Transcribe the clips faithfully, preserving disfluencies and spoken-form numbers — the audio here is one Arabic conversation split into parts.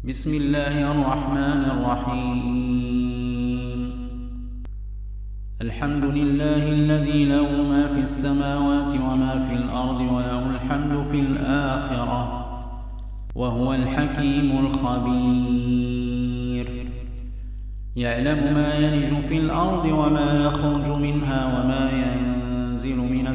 بسم الله الرحمن الرحيم. الحمد لله الذي له ما في السماوات وما في الأرض وله الحمد في الآخرة وهو الحكيم الخبير. يعلم ما يلج في الأرض وما يخرج منها وما ينزل من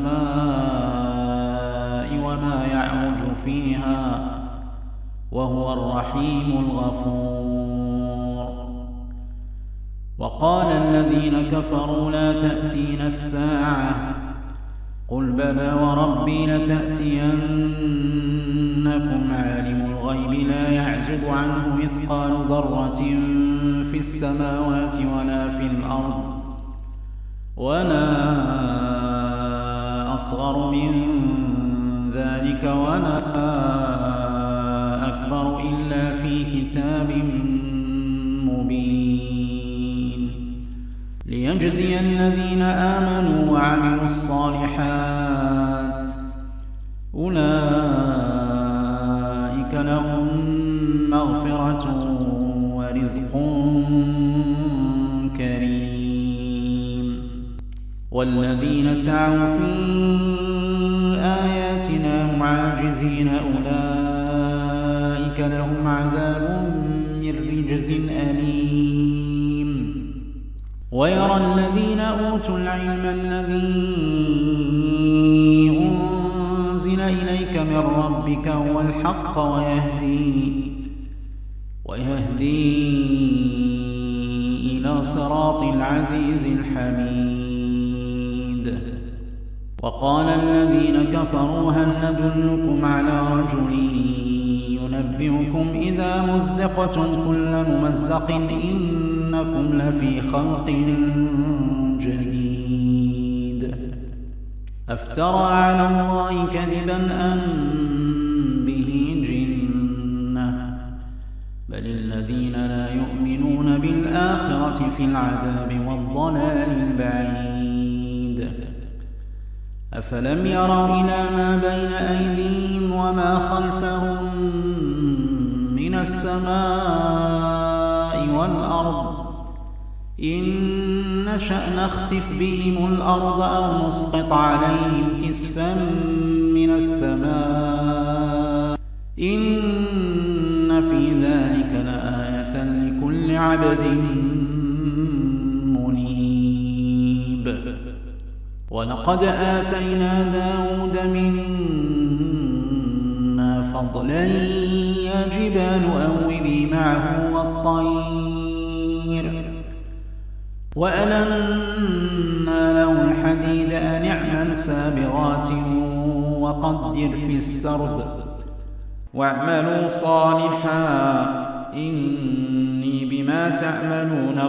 السماء وما يعرج فيها وهو الرحيم الغفور. وقال الذين كفروا لا تأتينا الساعة قل بلى وربي لتأتينكم عالم الغيب لا يعزب عنه مثقال ذرة في السماوات ولا في الأرض ولا أصغر من ذلك ولا أكبر إلا في كتاب مبين ليجزي الذين آمنوا وعملوا الصالحات أولئك لهم مغفرة ورزق كريم. والذين سعوا في آياتنا معاجزين أولئك لهم عذاب من رجز أليم. ويرى الذين أوتوا العلم الذي أنزل إليك من ربك هو الحق ويهدي ويهدي إلى صراط العزيز الحميد. وقال الذين كفروا هل ندلكم على رجل ينبئكم إذا مزقتم كل ممزق إنكم لفي خلق جديد أفترى على الله كذبا أم به جنة بل الذين لا يؤمنون بالآخرة في العذاب والضلال البعيد. أفلم يروا إلى ما بين أيديهم وما خلفهم من السماء والأرض إن نشأ نخسف بهم الأرض أو نسقط عليهم كسفا من السماء إن في ذلك لآية لكل عبد منيب. ولقد آتينا داود منا فضلا يا جبال أوبي معه والطير وألنا له الحديد أن اعمل سابغات وقدر في السرد واعملوا صالحا إني بما تعملون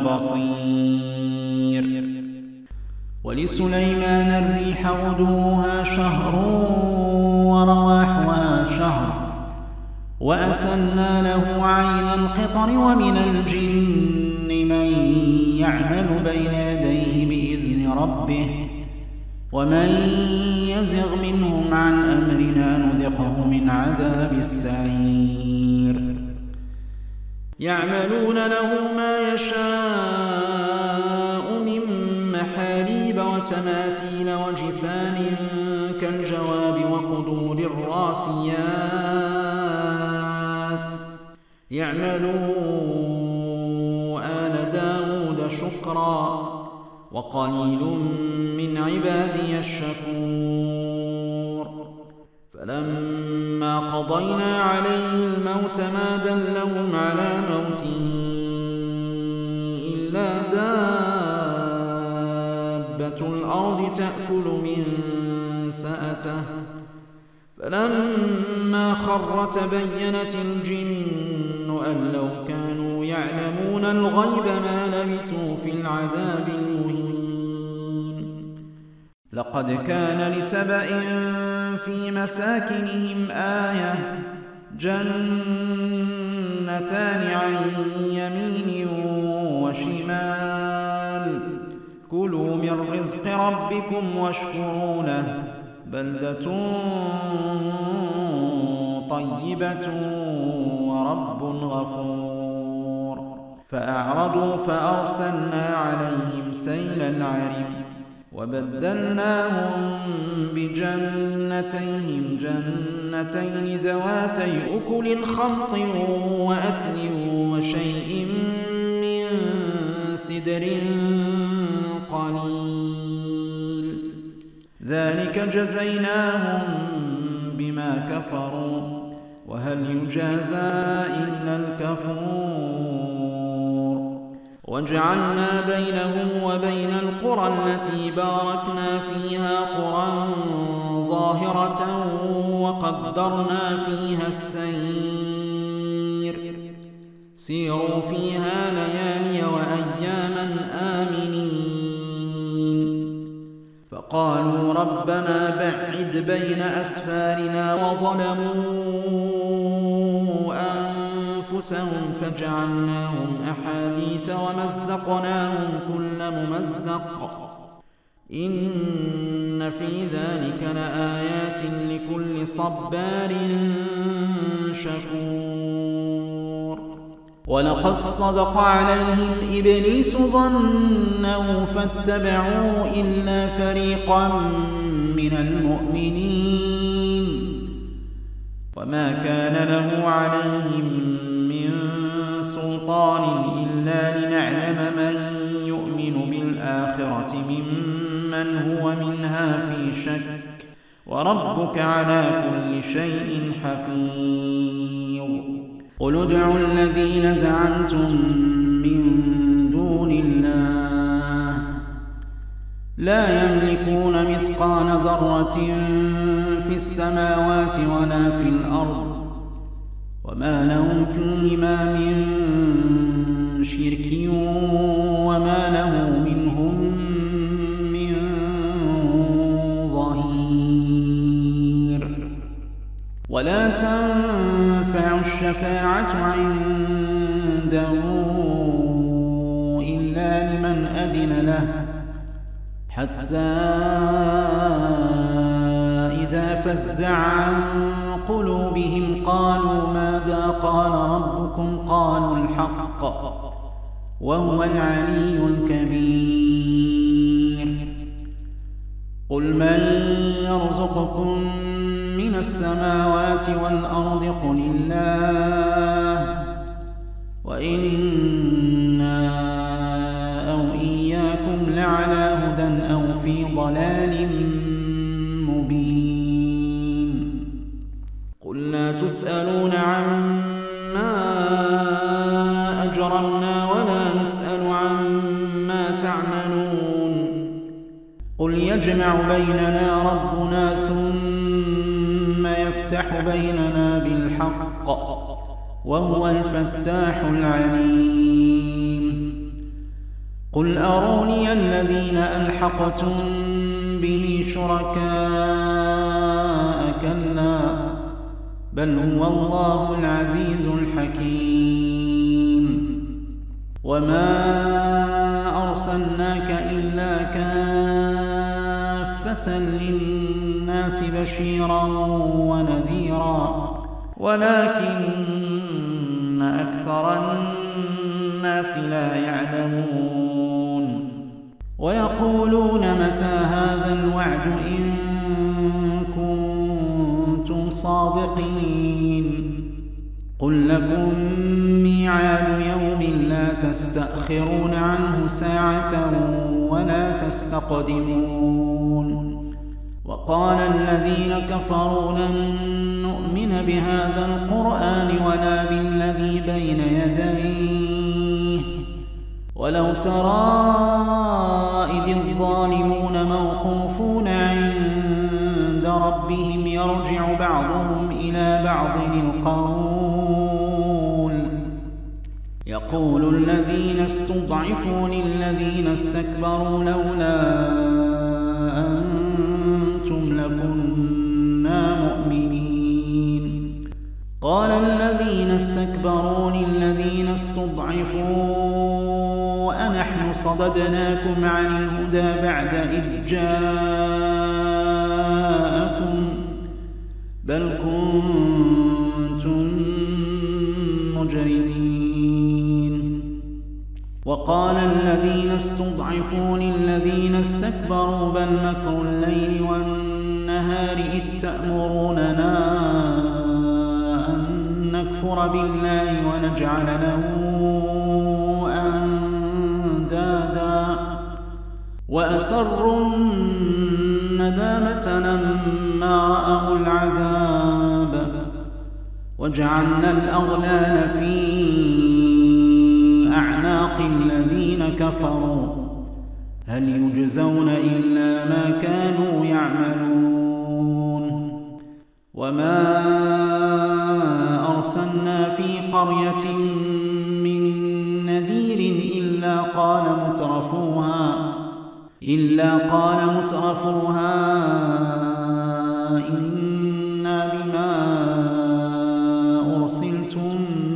بصير. ولسليمان الريح غدوها شهر ورواحها شهر وأسلنا له عين القطر ومن الجن من يعمل بين يديه بإذن ربه ومن يزغ منهم عن أمرنا نذقه من عذاب السعير. يعملون له ما يشاء من محاريب وتماثيل وجفان كالجواب وقدور الراسيات يعملوا آل داود شكرا وقليل من عبادي الشكور. فلما قضينا عليه الموت ما دلهم على موته إلا دابة الأرض تأكل من سأته فلما خر تبينت الجن أن لو كانوا يعلمون الغيب ما لبثوا في العذاب المهين. لقد كان لسبأ في مساكنهم آية جنتان عن يمين وشمال كلوا من رزق ربكم واشكروا له بلدة طيبة رب غفور فأعرضوا فأرسلنا عليهم سيل العرم وبدلناهم بجنتيهم جنتين ذواتي أكل خمط وأثل وشيء من سدر قليل ذلك جزيناهم بما كفروا وهل يجازى إلا الكفور وجعلنا بينهم وبين القرى التي باركنا فيها قرى ظاهرة وقدرنا فيها السير سيروا فيها ليالي وأياما آمنين فقالوا ربنا بعد بين أسفارنا وظلموا أنفسهم فجعلناهم أحاديث ومزقناهم كل ممزق إن في ذلك لآيات لكل صبار شكور ولقد صدق عليهم إبليس ظنه فاتبعوا إلا فريقا من المؤمنين وما كان له عليهم من سلطان إلا لنعلم من يؤمن بالآخرة ممن هو منها في شك وربك على كل شيء حفيظ قل ادعوا الذين زعمتم من دون الله لا يملكون مثقال ذرة في السماوات ولا في الأرض وما لهم فيهما من شرك وما له منهم من ظهير ولا تنفع الشفاعة عنده إلا لمن أذن له حتى إذا فزع عن قلوبهم قالوا ماذا قال ربكم قالوا الحق وهو العلي الكبير قل من يرزقكم من السماوات والأرض قل الله وإنا أو إياكم لعلى هدى أو في ضلال مبين قل لا تسألون عما أجرمنا ولا نسأل عما تعملون قل يجمع بيننا ربنا ثم يفتح بيننا بالحق وهو الفتاح العليم قل أروني الذين ألحقتم به شركاء كلا بل هو الله العزيز الحكيم وما أرسلناك إلا كافة للناس بشيرا ونذيرا ولكن أكثر الناس لا يعلمون ويقولون متى هذا الوعد إن كنتم صادقين قل لكم ميعاد يوم لا تستأخرون عنه ساعة ولا تستقدمون وقال الذين كفروا لن نؤمن بهذا القرآن ولا بالذي بين يديه ولو ترى إذ الظالمون موقوفون عند ربهم يرجع بعضهم إلى بعض القول يقول الذين استضعفوا للذين استكبروا لولا أنتم لكنا مؤمنين قال الذين استكبروا للذين استضعفوا أنحن صددناكم عن الهدى بعد إذ جاءكم بل كنتم المجرمين. وقال الذين استضعفوا للذين استكبروا بل مكر الليل والنهار إذ تأمروننا أن نكفر بالله ونجعل له أندادا وأسروا الندامة لما رأوا العذاب وجعلنا الأغلال في أعناق الذين كفروا هل يجزون إلا ما كانوا يعملون. وما أرسلنا في قرية من نذير إلا قال مترفوها إلا قال مترفوها إنا بما أرسلتم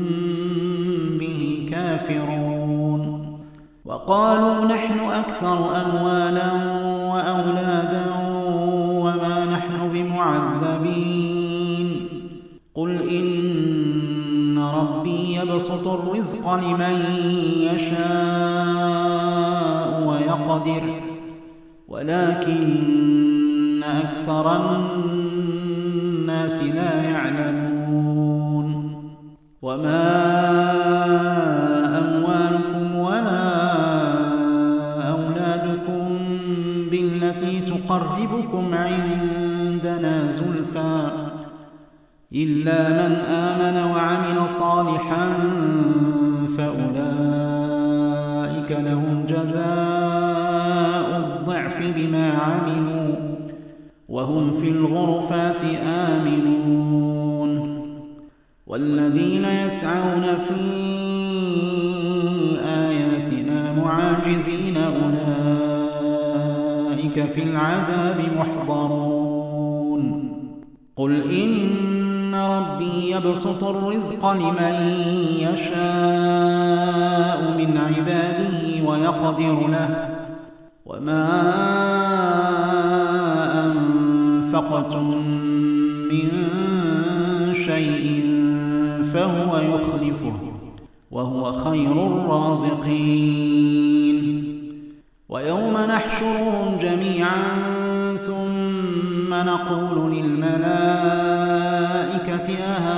به كافرون. وقالوا نحن أكثر أموالا وأولادا وما نحن بمعذبين. قل إن ربي يبسط الرزق لمن يشاء ويقدر ولكن أكثر الناس لا يعلمون. وما أموالكم ولا أولادكم بالتي تقربكم عندنا زلفى إلا من آمن وعمل صالحا فأولئك لهم جزاء الضعف بما عملوا وهم في الغرفات آمنون. والذين يسعون في آياتنا معاجزين أولئك في العذاب محضرون. قل إن ربي يبسط الرزق لمن يشاء من عباده ويقدر له وما أنفقتم من شيء فهو يخلفه وهو خير الرازقين. ويوم نحشرهم جميعا ثم نقول للملائكة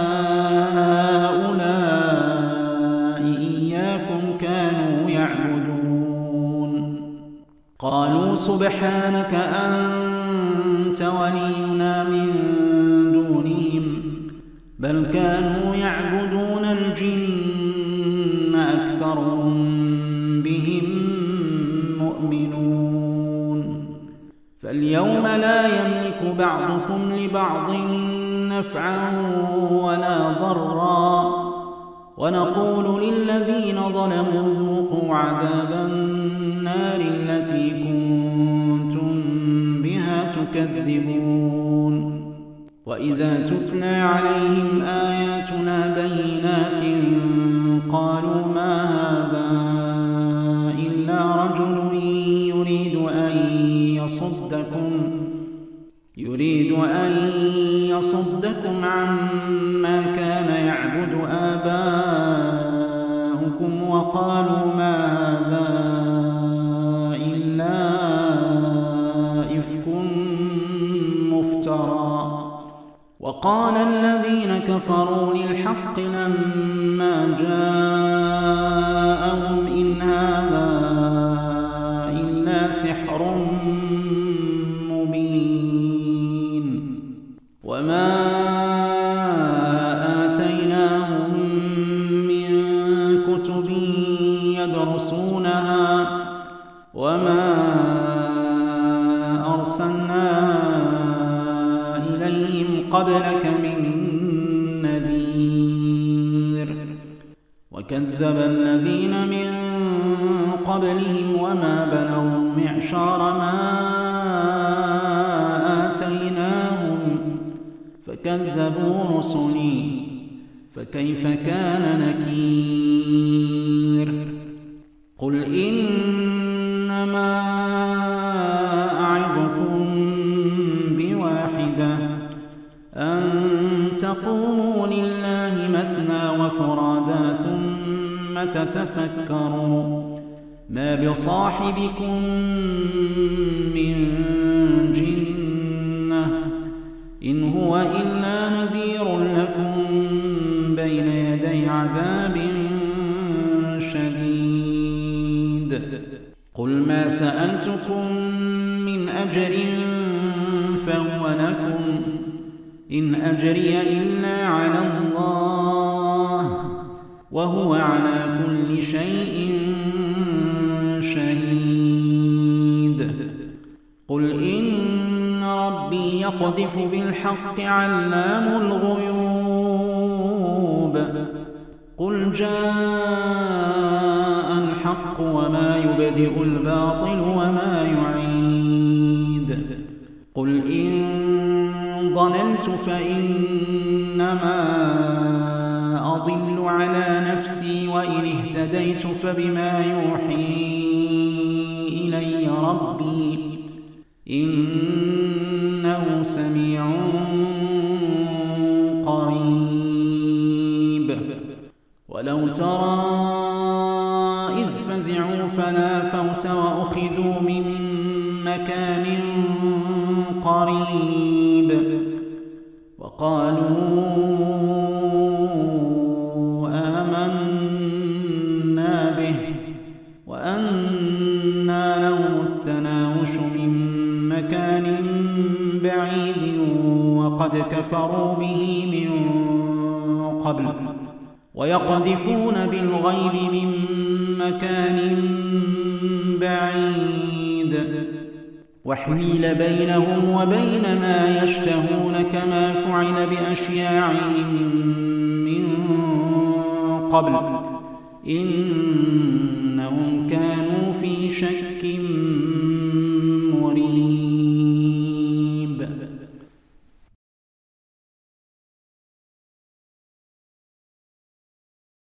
أهؤلاء إياكم كانوا يعبدون قالوا سبحانك أنت ولينا من دونهم بل كانوا يعبدون الجن أكثرهم بهم مؤمنون. فاليوم لا يملك بعضكم لبعض نفعا ولا ضرا ونقول للذين ظلموا ذوقوا عذاب النار التي كنتم بها تكذبون. وإذا تتلى عليهم آياتنا بينات قالوا ما هذا إلا رجل يريد أن يصدكم يريد أن يصدكم عما كان يعبد آباؤكم وقالوا ما هذا إلا إفك مفترى. وقال الذين كفروا للحق لما جاءهم إن هذا إلا سحر مبين. وما آتيناهم من كتب يدرسونها وما أرسلنا إليهم قبلك من نذير. وكذب الذين من قبلهم وما بلغوا معشار ما آتيناهم فكذبوا رسلي فكيف كان نكير. قل إنما أعظكم بواحدة أن تقوموا لله مثنى وفرادا تتفكروا ما بصاحبكم من جنة إن هو إلا نذير لكم بين يدي عذاب شديد قل ما سألتكم من أجر فهو لكم إن أجري إلا على الله وهو على كل شيء شهيد قل إن ربي يقذف بالحق علام الغيوب قل جاء الحق وما يبدئ الباطل وما يعيد قل إن ضللت فإنما أضل على نفسي وإن اهتديت فبما يوحي إلي ربي إنه سميع قريب ولو ترى إذ فزعوا فلا فوت وأخذوا من مكان قريب وقالوا آمنا به وأنى لهم التناوش من مكان بعيد وقد كفروا به من قبل ويقذفون بالغيب من مكان بعيد وحيل بينهم وبين ما يشتهون كما فعل بأشياعهم من قبل إنهم كانوا في شك